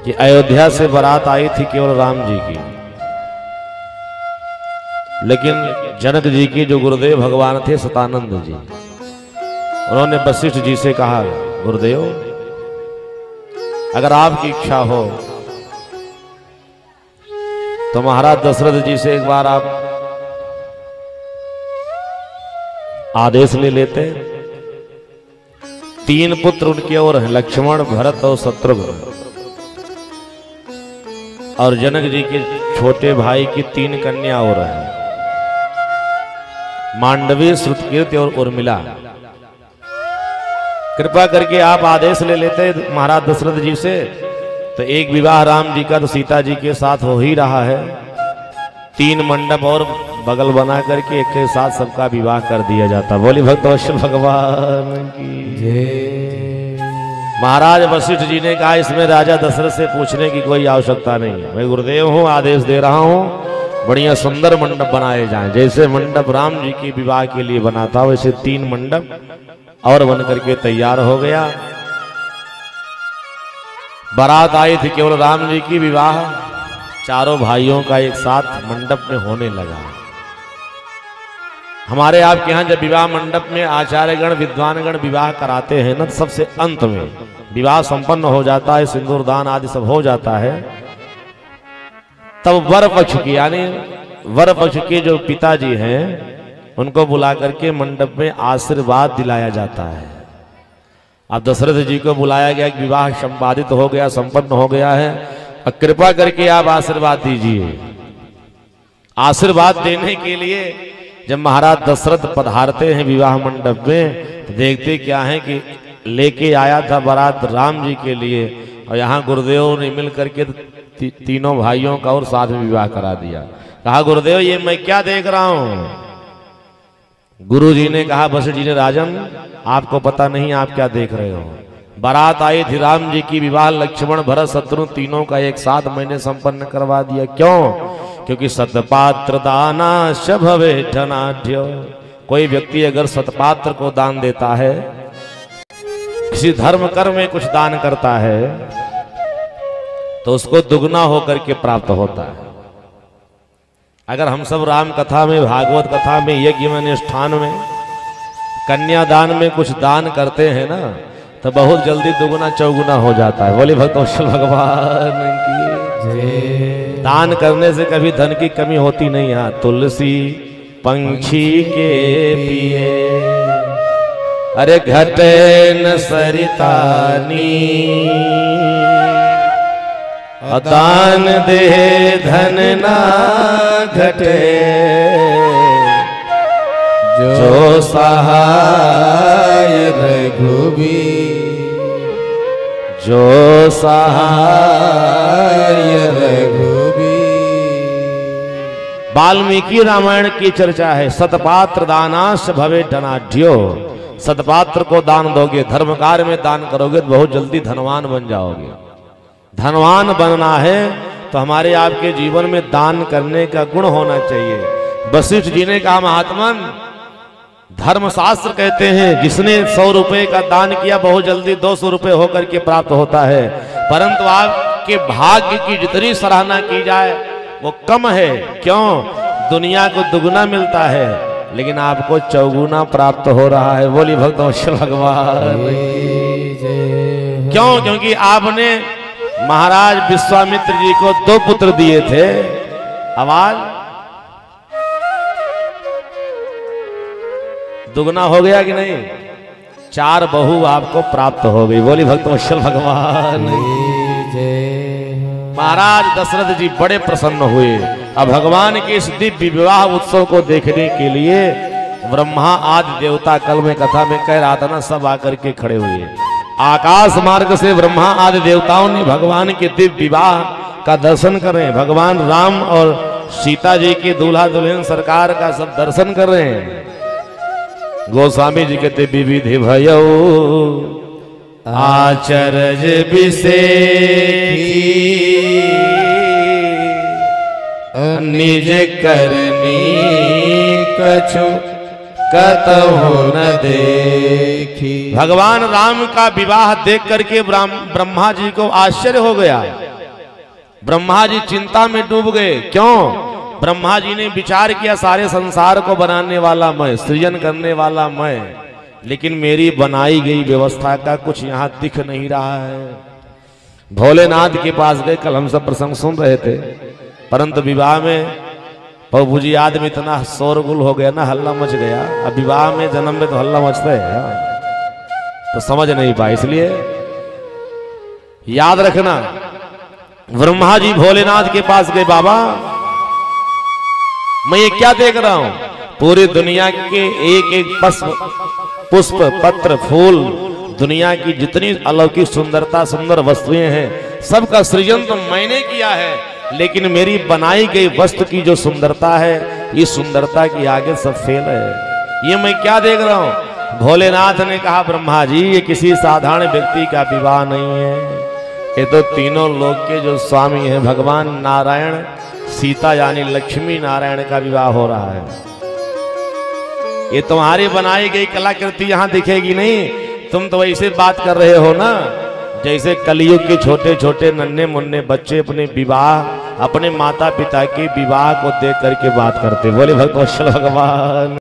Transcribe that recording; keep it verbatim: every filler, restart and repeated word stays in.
कि अयोध्या से बारात आई थी केवल राम जी की, लेकिन जनक जी की जो गुरुदेव भगवान थे सतानंद जी, उन्होंने वशिष्ठ जी से कहा, गुरुदेव अगर आपकी इच्छा हो तो महाराज दशरथ जी से एक बार आप आदेश ले लेते। तीन पुत्र उनके और हैं, लक्ष्मण, भरत और शत्रुघ्न, और जनक जी के छोटे भाई की तीन कन्या और हैं, मांडवी, श्रुतकीर्ति और उर्मिला। कृपा करके आप आदेश ले लेते महाराज दशरथ जी से, तो एक विवाह राम जी का तो सीता जी के साथ हो ही रहा है, तीन मंडप और बगल बना करके एक के साथ सबका विवाह कर दिया जाता। बोली भक्त वत्सल भगवान की जय। महाराज वशिष्ठ जी ने कहा, इसमें राजा दशरथ से पूछने की कोई आवश्यकता नहीं है, मैं गुरुदेव हूं, आदेश दे रहा हूं, बढ़िया सुंदर मंडप बनाए जाएं। जैसे मंडप राम जी की विवाह के लिए बना था, वैसे तीन मंडप और बन करके तैयार हो गया। बारात आई थी केवल राम जी की, विवाह चारों भाइयों का एक साथ मंडप में होने लगा। हमारे आपके यहाँ जब विवाह मंडप में आचार्यगण, विद्वानगण विवाह कराते हैं ना, तो सबसे अंत में विवाह संपन्न हो जाता है, सिंदूर दान आदि सब हो जाता है, तब वर पक्ष की यानी वर पक्ष के जो पिताजी हैं उनको बुला करके मंडप में आशीर्वाद दिलाया जाता है। अब दशरथ जी को बुलाया गया, विवाह संपादित हो गया, संपन्न हो गया है, अब कृपा करके आप आशीर्वाद दीजिए। आशीर्वाद देने के लिए जब महाराज दशरथ पधारते हैं विवाह मंडप में, तो देखते क्या है कि लेके आया था बारात राम जी के लिए, और यहाँ गुरुदेव ने मिल करके ती, तीनों भाइयों का और साथ में विवाह करा दिया। कहा, गुरुदेव ये मैं क्या देख रहा हूं? गुरु जी ने कहा, वशिष्ठ जी ने, राजन आपको पता नहीं आप क्या देख रहे हो। बारात आई थी राम जी की, विवाह लक्ष्मण, भरत, शत्रु तीनों का एक साथ मैंने संपन्न करवा दिया। क्यों? क्योंकि सतपात्र दाना शभवे धनाढ्य। कोई व्यक्ति अगर सतपात्र को दान देता है, किसी धर्म कर्म में कुछ दान करता है, तो उसको दुगना होकर के प्राप्त होता है। अगर हम सब राम कथा में, भागवत कथा में, यज्ञ में, अनुष्ठान में, कन्यादान में कुछ दान करते हैं ना, तो बहुत जल्दी दुगुना चौगुना हो जाता है। बोले भक्त वत्सल भगवान की जय। दान करने से कभी धन की कमी होती नहीं है। तुलसी पंछी के पिए, अरे घटे न सरितानी, दान दे धन ना घटे, जो सहाय रघुबीर, जो सहाय रघुबीर। वाल्मीकि रामायण की चर्चा है, सतपात्र दानाश भवे धनाढ्यो। सतपात्र को दान दोगे, धर्म कार्य में दान करोगे तो बहुत जल्दी धनवान बन जाओगे। धनवान बनना है तो हमारे आपके जीवन में दान करने का गुण होना चाहिए। वशिष्ठ जी ने कहा, महात्मन धर्मशास्त्र कहते हैं जिसने सौ रुपए का दान किया बहुत जल्दी दो सौ रुपए होकर के प्राप्त होता है, परंतु आपके भाग्य की जितनी सराहना की जाए वो कम है। क्यों? दुनिया को दुगुना मिलता है, लेकिन आपको चौगुना प्राप्त हो रहा है। बोली भक्त वत्सल भगवान। क्यों? क्योंकि आपने महाराज विश्वामित्र जी को दो पुत्र दिए थे। आवाज दुगना हो गया कि नहीं? चार बहू आपको प्राप्त हो गई। बोली भक्त वत्सल भगवान। महाराज दशरथ जी बड़े प्रसन्न हुए। अब भगवान के इस दिव्य विवाह उत्सव को देखने के लिए ब्रह्मा आदि देवता, कल में कथा में कह रहा था ना, सब आकर के खड़े हुए। आकाश मार्ग से ब्रह्मा आदि देवताओं ने भगवान के दिव्य विवाह का दर्शन कर रहे हैं। भगवान राम और सीता जी के दूल्हा दुल्हन सरकार का सब दर्शन कर रहे हैं। गोस्वामी जी कहते, विविधि भयो आचरज बिसेखी, निज करनी कछु कतहु न देखी। भगवान राम का विवाह देख करके ब्रह्मा जी को आश्चर्य हो गया। ब्रह्मा जी चिंता में डूब गए। क्यों? ब्रह्मा जी ने विचार किया सारे संसार को बनाने वाला मैं, सृजन करने वाला मैं, लेकिन मेरी बनाई गई व्यवस्था का कुछ यहाँ दिख नहीं रहा है। भोलेनाथ के पास गए। कल हम सब प्रसंग सुन रहे थे, परंतु विवाह में प्रभु जी आदमी इतना शोरगुल हो गया ना, हल्ला मच गया। अब विवाह में जन्म में तो हल्ला मचता है, तो समझ नहीं पाए। इसलिए याद रखना, ब्रह्मा जी भोलेनाथ के पास गए। बाबा मैं ये क्या देख रहा हूं? पूरी दुनिया के एक एक पुष्प पत्र फूल, दुनिया की जितनी अलौकिक सुंदरता सुंदर वस्तुएं हैं, सबका सृजन तो मैंने किया है, लेकिन मेरी बनाई गई वस्तु की जो सुंदरता है, ये सुंदरता के आगे सब फेल है। ये मैं क्या देख रहा हूं? भोलेनाथ ने कहा ब्रह्मा जी ये किसी साधारण व्यक्ति का विवाह नहीं है, ये तो तीनों लोक के जो स्वामी हैं भगवान नारायण सीता यानी लक्ष्मी नारायण का विवाह हो रहा है। ये तुम्हारी बनाई गई कलाकृति यहां दिखेगी नहीं। तुम तो वैसे बात कर रहे हो ना जैसे कलयुग के छोटे छोटे नन्हे मुन्ने बच्चे अपने विवाह, अपने माता पिता के विवाह को देख करके बात करते। बोले भगवत भगवान।